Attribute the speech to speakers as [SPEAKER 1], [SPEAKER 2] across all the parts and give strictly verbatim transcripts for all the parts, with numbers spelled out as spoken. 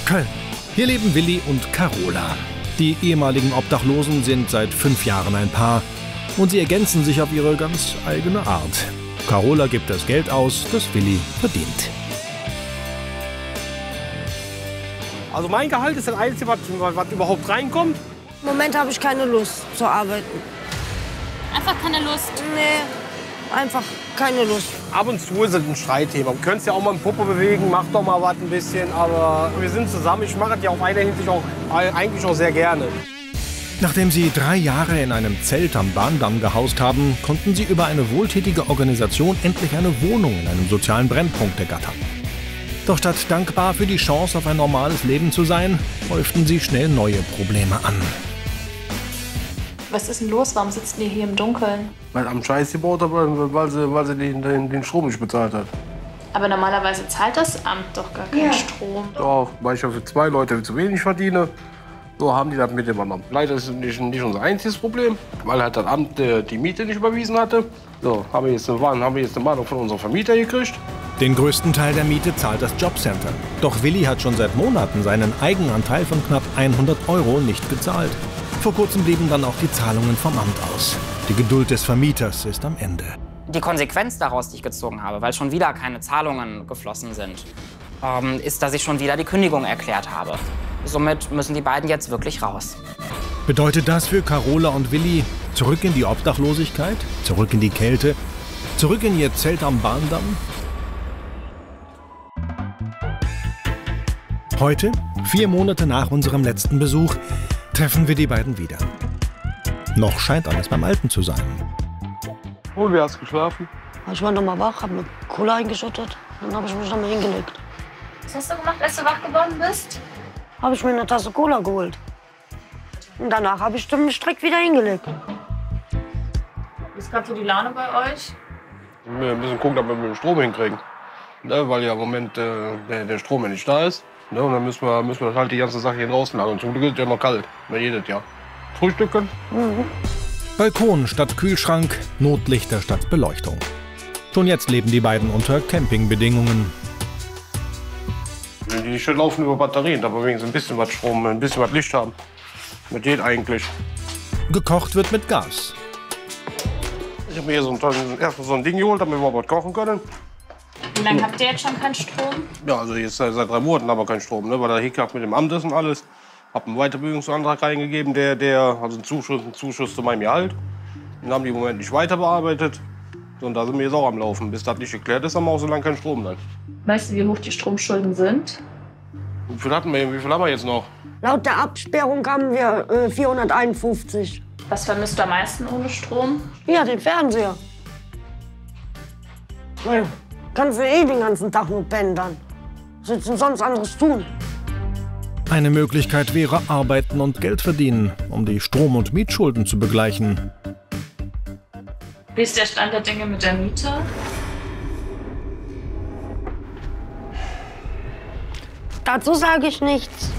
[SPEAKER 1] Köln. Hier leben Willi und Carola. Die ehemaligen Obdachlosen sind seit fünf Jahren ein Paar und sie ergänzen sich auf ihre ganz eigene Art. Carola gibt das Geld aus, das Willi verdient.
[SPEAKER 2] Also mein Gehalt ist das Einzige, was, was überhaupt reinkommt.
[SPEAKER 3] Im Moment habe ich keine Lust zu arbeiten.
[SPEAKER 4] Einfach keine Lust?
[SPEAKER 3] Nee, einfach keine Lust.
[SPEAKER 2] Ab und zu ist es ein Streitthema. Du könntest ja auch mal einen Popo bewegen, mach doch mal was ein bisschen. Aber wir sind zusammen. Ich mache das ja auf einer Hinsicht auch eigentlich auch sehr gerne.
[SPEAKER 1] Nachdem sie drei Jahre in einem Zelt am Bahndamm gehaust haben, konnten sie über eine wohltätige Organisation endlich eine Wohnung in einem sozialen Brennpunkt ergattern. Doch statt dankbar für die Chance auf ein normales Leben zu sein, häuften sie schnell neue Probleme an.
[SPEAKER 4] Was ist denn los? Warum sitzen die hier im Dunkeln?
[SPEAKER 2] Weil am Scheiß gebaut hat, weil sie, weil sie den, den, den Strom nicht bezahlt hat.
[SPEAKER 4] Aber normalerweise zahlt das Amt doch gar keinen ja. Strom.
[SPEAKER 2] Doch, weil ich ja für zwei Leute zu wenig verdiene. So haben die das mit übernommen. Leider ist es nicht, nicht unser einziges Problem, weil halt das Amt äh, die Miete nicht überwiesen hatte. So, haben wir jetzt eine, haben wir jetzt eine Mahnung von unserem Vermieter gekriegt.
[SPEAKER 1] Den größten Teil der Miete zahlt das Jobcenter. Doch Willi hat schon seit Monaten seinen Eigenanteil von knapp hundert Euro nicht gezahlt. Vor kurzem blieben dann auch die Zahlungen vom Amt aus. Die Geduld des Vermieters ist am Ende.
[SPEAKER 5] Die Konsequenz daraus, die ich gezogen habe, weil schon wieder keine Zahlungen geflossen sind, ähm, ist, dass ich schon wieder die Kündigung erklärt habe. Somit müssen die beiden jetzt wirklich raus.
[SPEAKER 1] Bedeutet das für Carola und Willi zurück in die Obdachlosigkeit, zurück in die Kälte, zurück in ihr Zelt am Bahndamm? Heute, vier Monate nach unserem letzten Besuch, treffen wir die beiden wieder. Noch scheint alles beim Alten zu sein.
[SPEAKER 2] Und wie hast du geschlafen?
[SPEAKER 3] Ich war noch mal wach, hab mir Cola eingeschüttet, dann habe ich mich noch mal hingelegt.
[SPEAKER 4] Was hast du gemacht, als du wach geworden bist?
[SPEAKER 3] Habe ich mir eine Tasse Cola geholt. Und danach habe ich mich direkt wieder hingelegt.
[SPEAKER 4] Wie ist gerade so die Laune bei euch?
[SPEAKER 2] Wir müssen gucken, ob wir mit dem Strom hinkriegen. Ne, weil ja im Moment äh, der, der Strom ja nicht da ist. Ne, und dann müssen wir, müssen wir halt die ganze Sache hier draußen lagern. Und zum Glück ist es ja noch kalt, wie jedes Jahr. Frühstücken.
[SPEAKER 3] Mhm.
[SPEAKER 1] Balkon statt Kühlschrank, Notlichter statt Beleuchtung. Schon jetzt leben die beiden unter Campingbedingungen.
[SPEAKER 2] Die Schiffe laufen über Batterien, da wir wenigstens ein bisschen was Strom, ein bisschen was Licht haben. Mit geht eigentlich.
[SPEAKER 1] Gekocht wird mit Gas.
[SPEAKER 2] Ich habe mir hier so ein, erst mal so ein Ding geholt, damit wir was kochen können.
[SPEAKER 4] Wie lange habt ihr jetzt schon keinen Strom?
[SPEAKER 2] Ja, also jetzt seit, seit drei Monaten haben wir keinen Strom, ne, weil der Hickhack mit dem Amt ist und alles. Hab einen Weiterbildungsantrag reingegeben, der, der also einen Zuschuss, einen Zuschuss zu meinem Gehalt. Den haben die im Moment nicht weiter bearbeitet. Und da sind wir jetzt auch am Laufen. Bis das nicht geklärt ist, haben wir auch so lange keinen Strom dann.
[SPEAKER 4] Weißt du, wie hoch die Stromschulden sind?
[SPEAKER 2] Wie viel, hatten wir, wie viel haben wir jetzt noch?
[SPEAKER 3] Laut der Absperrung haben wir äh, vierhunderteinundfünfzig.
[SPEAKER 4] Was vermisst du am meisten ohne Strom?
[SPEAKER 3] Ja, den Fernseher. Ja, kannst du eh den ganzen Tag nur pennen dann. Was willst du denn sonst anderes tun?
[SPEAKER 1] Eine Möglichkeit wäre arbeiten und Geld verdienen, um die Strom- und Mietschulden zu begleichen.
[SPEAKER 4] Wie ist der Stand der Dinge mit der Miete?
[SPEAKER 3] Dazu sage ich nichts.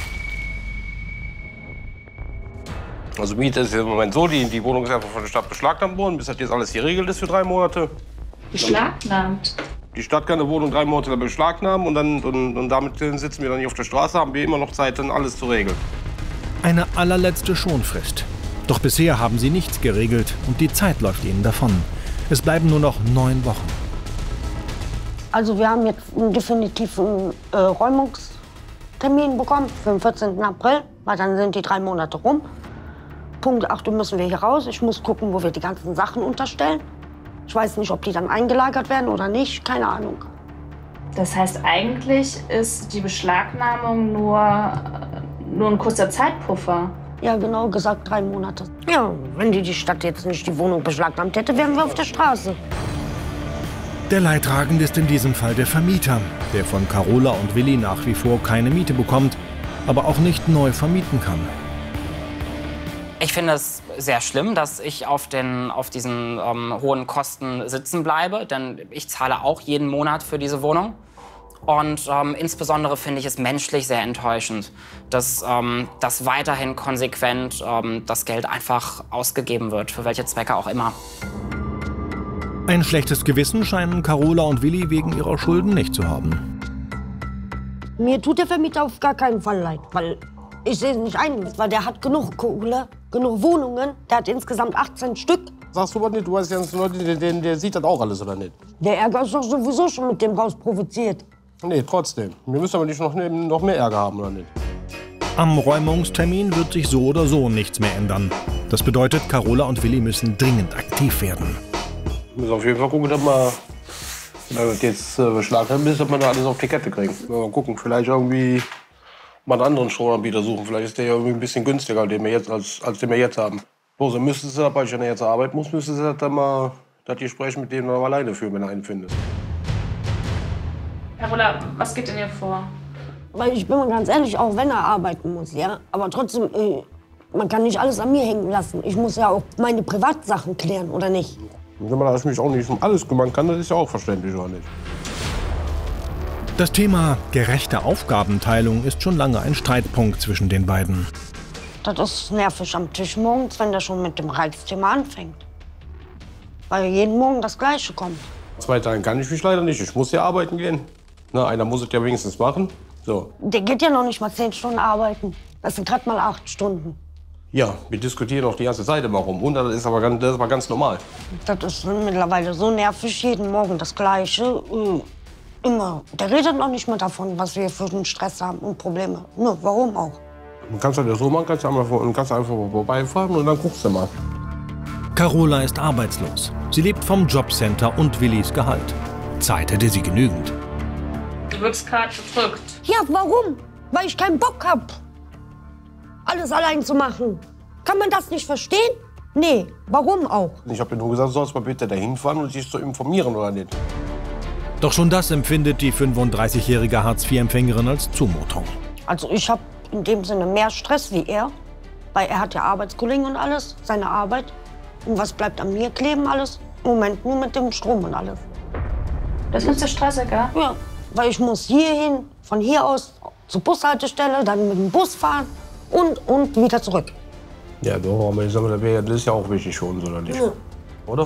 [SPEAKER 2] Also Miete ist im Moment so, die, die Wohnung ist einfach von der Stadt beschlagnahmt worden, bis das jetzt alles geregelt ist für drei Monate.
[SPEAKER 4] Beschlagnahmt?
[SPEAKER 2] Die Stadt kann eine Wohnung drei Monate beschlagnahmen und, dann, und, und damit sitzen wir dann hier auf der Straße, haben wir immer noch Zeit, dann alles zu regeln.
[SPEAKER 1] Eine allerletzte Schonfrist. Doch bisher haben sie nichts geregelt und die Zeit läuft ihnen davon. Es bleiben nur noch neun Wochen.
[SPEAKER 3] Also wir haben jetzt einen definitiven äh, Räumungstermin bekommen für den vierzehnten April, weil dann sind die drei Monate rum. Punkt acht müssen wir hier raus. Ich muss gucken, wo wir die ganzen Sachen unterstellen. Ich weiß nicht, ob die dann eingelagert werden oder nicht, keine Ahnung.
[SPEAKER 4] Das heißt, eigentlich ist die Beschlagnahmung nur, nur ein kurzer Zeitpuffer.
[SPEAKER 3] Ja, genau gesagt drei Monate. Ja, wenn die, die Stadt jetzt nicht die Wohnung beschlagnahmt hätte, wären wir auf der Straße.
[SPEAKER 1] Der Leidtragende ist in diesem Fall der Vermieter, der von Carola und Willi nach wie vor keine Miete bekommt, aber auch nicht neu vermieten kann.
[SPEAKER 5] Ich finde es sehr schlimm, dass ich auf, den, auf diesen ähm, hohen Kosten sitzen bleibe, denn ich zahle auch jeden Monat für diese Wohnung. Und ähm, insbesondere finde ich es menschlich sehr enttäuschend, dass, ähm, dass weiterhin konsequent ähm, das Geld einfach ausgegeben wird, für welche Zwecke auch immer.
[SPEAKER 1] Ein schlechtes Gewissen scheinen Carola und Willi wegen ihrer Schulden nicht zu haben.
[SPEAKER 3] Mir tut der Vermieter auf gar keinen Fall leid, weil ich sehe es nicht ein, weil der hat genug Kohle, genug Wohnungen, der hat insgesamt achtzehn Stück.
[SPEAKER 2] Sagst du aber nicht, du weißt ja, Leute, der, der, der sieht das auch alles, oder nicht?
[SPEAKER 3] Der Ärger ist doch sowieso schon mit dem Haus provoziert.
[SPEAKER 2] Nee, trotzdem. Wir müssen aber nicht noch, noch mehr Ärger haben, oder nicht?
[SPEAKER 1] Am Räumungstermin wird sich so oder so nichts mehr ändern. Das bedeutet, Carola und Willi müssen dringend aktiv werden.
[SPEAKER 2] Wir müssen auf jeden Fall gucken, dass wir, wenn das jetzt äh, beschlagnahmt ist, dass wir da alles auf die Kette kriegen. Mal gucken, vielleicht irgendwie mal einen anderen Stromanbieter suchen. Vielleicht ist der ja irgendwie ein bisschen günstiger, den wir jetzt, als, als den wir jetzt haben. Bloß dann müsstest du, weil ich ja jetzt arbeiten muss, müsstest du dann mal das Gespräch mit dem dann alleine führen, wenn du einen findest.
[SPEAKER 4] Carola, was geht denn hier vor?
[SPEAKER 3] Weil ich bin mal ganz ehrlich, auch wenn er arbeiten muss, ja. Aber trotzdem, äh, man kann nicht alles an mir hängen lassen. Ich muss ja auch meine Privatsachen klären, oder nicht?
[SPEAKER 2] Wenn man das mich auch nicht um alles kümmern kann, das ist ja auch verständlich, oder nicht?
[SPEAKER 1] Das Thema gerechte Aufgabenteilung ist schon lange ein Streitpunkt zwischen den beiden.
[SPEAKER 3] Das ist nervig am Tisch morgens, wenn der schon mit dem Reizthema anfängt. Weil jeden Morgen das Gleiche kommt.
[SPEAKER 2] Zwei Tage kann ich mich leider nicht. Ich muss ja arbeiten gehen. Na, einer muss es ja wenigstens machen. So.
[SPEAKER 3] Der geht ja noch nicht mal zehn Stunden arbeiten. Das sind gerade mal acht Stunden.
[SPEAKER 2] Ja, wir diskutieren auch die ganze Zeit immer rum. Und das ist aber ganz, das ist aber ganz normal.
[SPEAKER 3] Das ist mittlerweile so nervig, jeden Morgen das Gleiche. Immer. Der redet noch nicht mal davon, was wir für einen Stress haben und Probleme. Nur, warum auch?
[SPEAKER 2] Du kannst das ja so machen, kannst, einfach, kannst einfach vorbeifahren und dann guckst du mal.
[SPEAKER 1] Carola ist arbeitslos. Sie lebt vom Jobcenter und Willis Gehalt. Zeit hätte sie genügend.
[SPEAKER 4] Du wirkst gerade bedrückt.
[SPEAKER 3] Ja, warum? Weil ich keinen Bock hab, alles allein zu machen. Kann man das nicht verstehen? Nee, warum auch?
[SPEAKER 2] Ich habe dir nur gesagt, du sollst mal bitte dahin fahren und dich zu informieren, oder nicht?
[SPEAKER 1] Doch schon das empfindet die fünfunddreißigjährige Hartz vier Empfängerin als Zumutung.
[SPEAKER 3] Also ich habe in dem Sinne mehr Stress wie er. Weil er hat ja Arbeitskollegen und alles, seine Arbeit. Und was bleibt an mir kleben alles? Im Moment nur mit dem Strom und alles.
[SPEAKER 4] Das findest du stressiger?
[SPEAKER 3] Ja, weil ich muss hierhin, von hier aus zur Bushaltestelle, dann mit dem Bus fahren und, und wieder zurück.
[SPEAKER 2] Ja, doch, aber ich sag mal, das ist ja auch wichtig für uns, oder nicht?
[SPEAKER 3] Ja.
[SPEAKER 2] Oder?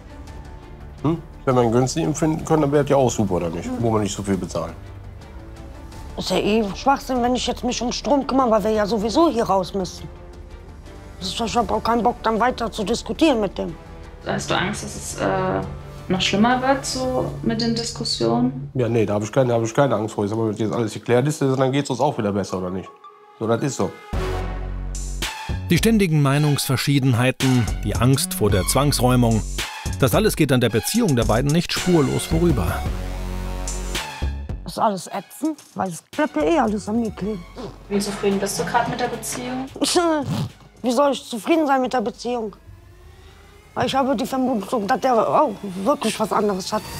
[SPEAKER 2] Hm? Wenn wir einen günstigen finden können, dann wäre das ja auch super, oder nicht? Wo wir nicht so viel bezahlen.
[SPEAKER 3] Ist ja eh Schwachsinn, wenn ich jetzt mich um Strom kümmere, weil wir ja sowieso hier raus müssen. Ich habe auch keinen Bock, dann weiter zu diskutieren mit dem.
[SPEAKER 4] Hast du Angst, dass es äh, noch schlimmer wird so mit den Diskussionen?
[SPEAKER 2] Ja, nee, da habe ich, keine, hab ich keine Angst vor. Ich sag mal, wenn jetzt alles geklärt ist, dann geht es uns auch wieder besser, oder nicht? So, das ist so.
[SPEAKER 1] Die ständigen Meinungsverschiedenheiten, die Angst vor der Zwangsräumung, das alles geht an der Beziehung der beiden nicht spurlos vorüber.
[SPEAKER 3] Das ist alles ätzend, weil es bleibt ja eh alles an mir kleben.
[SPEAKER 4] Wie zufrieden bist du gerade mit der Beziehung?
[SPEAKER 3] Wie soll ich zufrieden sein mit der Beziehung? Weil ich habe die Vermutung, dass der auch wirklich was anderes hat.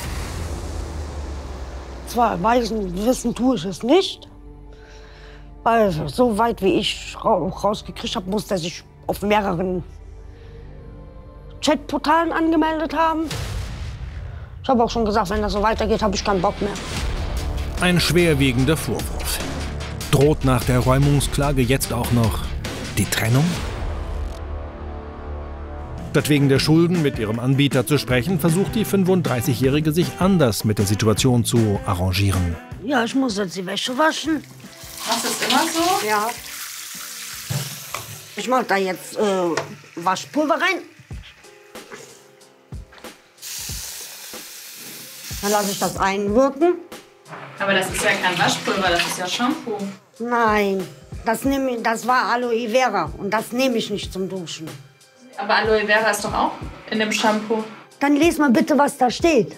[SPEAKER 3] Zwar weisen, wissen tue ich es nicht, weil so weit wie ich rausgekriegt habe, muss der sich auf mehreren Chatportalen angemeldet haben. Ich habe auch schon gesagt, wenn das so weitergeht, habe ich keinen Bock mehr.
[SPEAKER 1] Ein schwerwiegender Vorwurf. Droht nach der Räumungsklage jetzt auch noch die Trennung? Statt wegen der Schulden mit ihrem Anbieter zu sprechen, versucht die fünfunddreißigjährige sich anders mit der Situation zu arrangieren.
[SPEAKER 3] Ja, ich muss jetzt die Wäsche waschen.
[SPEAKER 4] Machst du es immer so?
[SPEAKER 3] Ja. Ich mache da jetzt äh, Waschpulver rein. Dann lasse ich das einwirken.
[SPEAKER 4] Aber das ist ja kein Waschpulver, das ist ja Shampoo.
[SPEAKER 3] Nein, das, nehm ich, das war Aloe Vera und das nehme ich nicht zum Duschen.
[SPEAKER 4] Aber Aloe Vera ist doch auch in dem Shampoo.
[SPEAKER 3] Dann lies mal bitte, was da steht.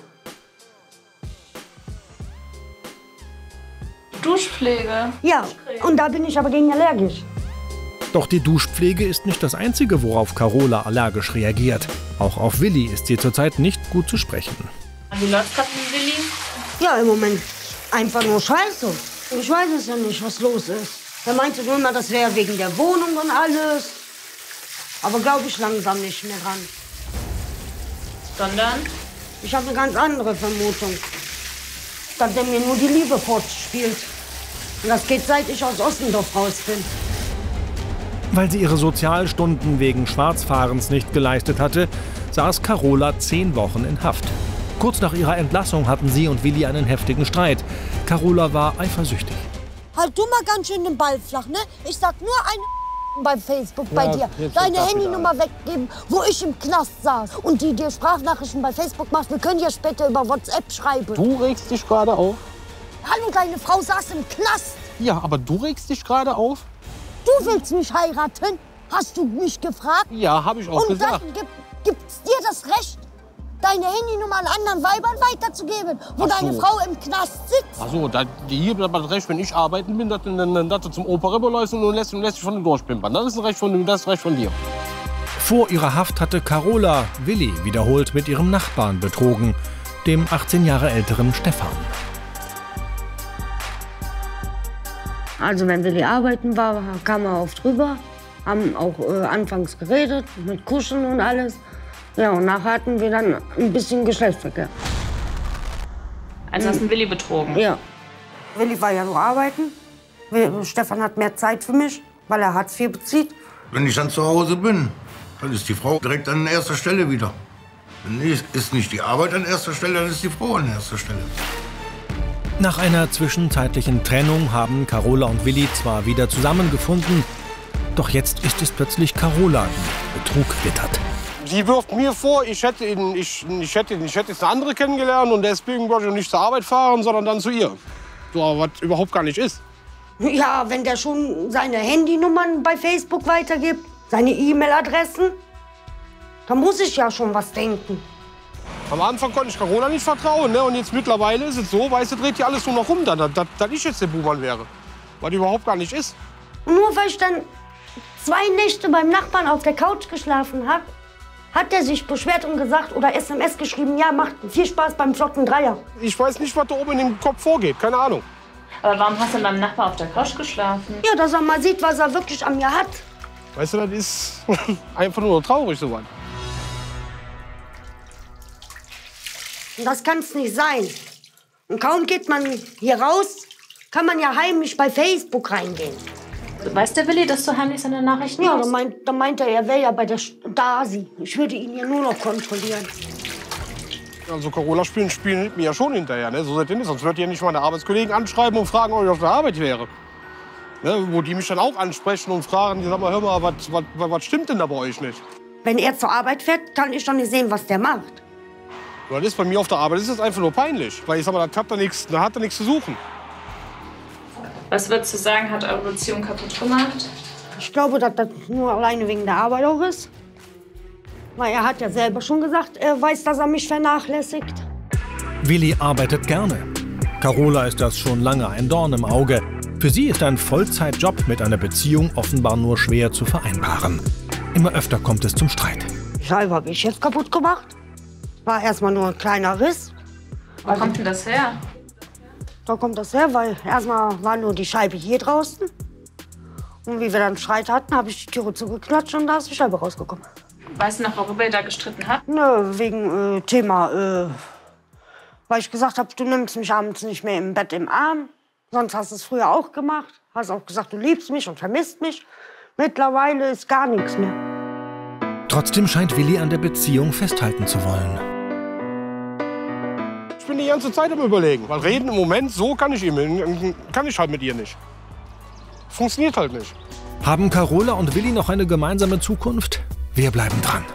[SPEAKER 4] Duschpflege.
[SPEAKER 3] Ja, und da bin ich aber gegen allergisch.
[SPEAKER 1] Doch die Duschpflege ist nicht das Einzige, worauf Carola allergisch reagiert. Auch auf Willi ist sie zurzeit nicht gut zu sprechen.
[SPEAKER 4] Wie läuft's gerade mit Willi?
[SPEAKER 3] Ja, im Moment einfach nur scheiße. Ich weiß es ja nicht, was los ist. Er meinte nur immer, das wäre wegen der Wohnung und alles. Aber glaube ich langsam nicht mehr dran.
[SPEAKER 4] Sondern?
[SPEAKER 3] Ich habe eine ganz andere Vermutung. Dass er mir nur die Liebe fortspielt. Und das geht, seit ich aus Ossendorf raus bin.
[SPEAKER 1] Weil sie ihre Sozialstunden wegen Schwarzfahrens nicht geleistet hatte, saß Carola zehn Wochen in Haft. Kurz nach ihrer Entlassung hatten sie und Willi einen heftigen Streit. Carola war eifersüchtig.
[SPEAKER 3] Halt du mal ganz schön den Ball flach, ne? Ich sag nur ein bei Facebook bei
[SPEAKER 2] Ja,
[SPEAKER 3] dir.
[SPEAKER 2] jetzt
[SPEAKER 3] Deine
[SPEAKER 2] ist das
[SPEAKER 3] Handynummer weggeben, wo ich im Knast saß. Und die dir Sprachnachrichten bei Facebook machst. Wir können ja später über WhatsApp schreiben.
[SPEAKER 2] Du regst dich gerade auf?
[SPEAKER 3] Hallo, deine Frau saß im Knast.
[SPEAKER 2] Ja, aber du regst dich gerade auf?
[SPEAKER 3] Du willst mich heiraten? Hast du mich gefragt?
[SPEAKER 2] Ja, habe ich auch
[SPEAKER 3] Und
[SPEAKER 2] gesagt.
[SPEAKER 3] dann gibt, gibt's dir das Recht, deine Handynummer an anderen Weibern weiterzugeben, wo
[SPEAKER 2] Ach so.
[SPEAKER 3] deine Frau im Knast sitzt?
[SPEAKER 2] Ach so, da, die hier bleibt das Recht, wenn ich arbeiten bin, dass, dann, dass du zum Opa rüberläufst und lässt, und lässt dich von dem durchpimpern. Das ist ein Recht von, das ist ein Recht von dir.
[SPEAKER 1] Vor ihrer Haft hatte Carola Willi wiederholt mit ihrem Nachbarn betrogen, dem achtzehn Jahre älteren Stefan.
[SPEAKER 3] Also wenn Willi arbeiten war, kam er oft rüber, haben auch äh, anfangs geredet, mit Kuscheln und alles. Ja, und nachher hatten wir dann ein bisschen Geschlechtsverkehr.
[SPEAKER 4] Also hast du einen Willi betrogen?
[SPEAKER 3] Ja. Willi war ja so arbeiten. Will- Stefan hat mehr Zeit für mich, weil er Hartz vier bezieht.
[SPEAKER 6] Wenn ich dann zu Hause bin, dann ist die Frau direkt an erster Stelle wieder. Dann ist nicht die Arbeit an erster Stelle, dann ist die Frau an erster Stelle.
[SPEAKER 1] Nach einer zwischenzeitlichen Trennung haben Carola und Willi zwar wieder zusammengefunden, doch jetzt ist es plötzlich Carola, die Betrug wittert.
[SPEAKER 2] Sie wirft mir vor, ich hätte, ihn, ich, ich, hätte, ich hätte jetzt eine andere kennengelernt und deswegen wollte ich nicht zur Arbeit fahren, sondern dann zu ihr. So, was überhaupt gar nicht ist.
[SPEAKER 3] Ja, wenn der schon seine Handynummern bei Facebook weitergibt, seine E-Mail-Adressen, dann muss ich ja schon was denken.
[SPEAKER 2] Am Anfang konnte ich Carola nicht vertrauen, ne? Und jetzt mittlerweile ist es so, weißt du, dreht hier alles nur noch rum, dass, dass, dass ich jetzt der Buhmann wäre. Weil die überhaupt gar nicht ist.
[SPEAKER 3] Und nur weil ich dann zwei Nächte beim Nachbarn auf der Couch geschlafen habe, hat er sich beschwert und gesagt oder S M S geschrieben, ja, macht viel Spaß beim flotten Dreier.
[SPEAKER 2] Ich weiß nicht, was da oben in dem Kopf vorgeht, keine Ahnung.
[SPEAKER 4] Aber warum hast du beim Nachbar auf der Couch geschlafen?
[SPEAKER 3] Ja, dass er mal sieht, was er wirklich an mir hat.
[SPEAKER 2] Weißt du, das ist einfach nur traurig so was.
[SPEAKER 3] Und das kann es nicht sein. Und kaum geht man hier raus, kann man ja heimlich bei Facebook reingehen.
[SPEAKER 4] Weiß der Willi, dass du heimlich seine Nachrichten
[SPEAKER 3] Ja,
[SPEAKER 4] hast?
[SPEAKER 3] dann meint, dann meint er, er wäre ja bei der Stasi. Ich würde ihn ja nur noch kontrollieren.
[SPEAKER 2] Also Carola spielen, spielen mir ja schon hinterher, ne? So seid ihr nicht. Sonst würdet ihr nicht meine Arbeitskollegen anschreiben und fragen, ob ich auf der Arbeit wäre. Ne? Wo die mich dann auch ansprechen und fragen, die sagen mal, hör mal, was, was, was stimmt denn da bei euch nicht?
[SPEAKER 3] Wenn er zur Arbeit fährt, kann ich doch nicht sehen, was der macht.
[SPEAKER 2] Weil das ist bei mir auf der Arbeit, das ist einfach nur peinlich. Weil ich sag mal, da hat er nichts, da hat er nichts zu suchen.
[SPEAKER 4] Was würdest du sagen, hat eure Beziehung kaputt gemacht?
[SPEAKER 3] Ich glaube, dass das nur alleine wegen der Arbeit auch ist. Weil er hat ja selber schon gesagt, er weiß, dass er mich vernachlässigt.
[SPEAKER 1] Willi arbeitet gerne. Carola ist das schon lange ein Dorn im Auge. Für sie ist ein Vollzeitjob mit einer Beziehung offenbar nur schwer zu vereinbaren. Immer öfter kommt es zum Streit.
[SPEAKER 3] Die Scheibe habe ich jetzt kaputt gemacht. War erstmal nur ein kleiner Riss.
[SPEAKER 4] Wo kommt denn das her?
[SPEAKER 3] Da kommt das her, weil erstmal war nur die Scheibe hier draußen. Und wie wir dann Streit hatten, habe ich die Türe zugeklatscht und da ist die Scheibe rausgekommen.
[SPEAKER 4] Weißt du noch, worüber ihr da gestritten habt?
[SPEAKER 3] Nö, wegen äh, Thema, äh, weil ich gesagt habe, du nimmst mich abends nicht mehr im Bett im Arm. Sonst hast du es früher auch gemacht. Hast auch gesagt, du liebst mich und vermisst mich. Mittlerweile ist gar nichts mehr.
[SPEAKER 1] Trotzdem scheint Willi an der Beziehung festhalten zu wollen.
[SPEAKER 2] Ich bin die ganze Zeit am Überlegen. Weil reden im Moment, so kann ich, ihm, kann ich halt mit ihr nicht. Funktioniert halt nicht.
[SPEAKER 1] Haben Carola und Willi noch eine gemeinsame Zukunft? Wir bleiben dran.